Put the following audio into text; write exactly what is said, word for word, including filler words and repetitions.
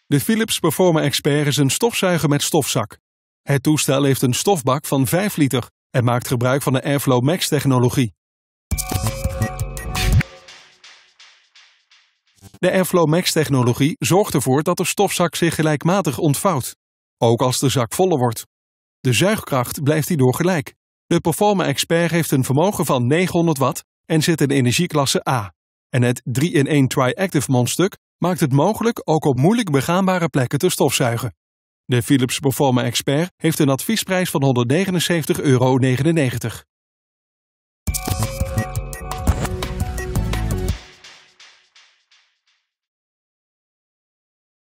De Philips Performa Expert is een stofzuiger met stofzak. Het toestel heeft een stofbak van vijf liter en maakt gebruik van de Airflow Max technologie. De Airflow Max technologie zorgt ervoor dat de stofzak zich gelijkmatig ontvouwt, ook als de zak voller wordt. De zuigkracht blijft hierdoor gelijk. De Performa Expert heeft een vermogen van negenhonderd watt en zit in energieklasse A. En het drie in één Tri-Active mondstuk maakt het mogelijk ook op moeilijk begaanbare plekken te stofzuigen. De Philips Performa Expert heeft een adviesprijs van honderdnegenenzeventig euro negenennegentig.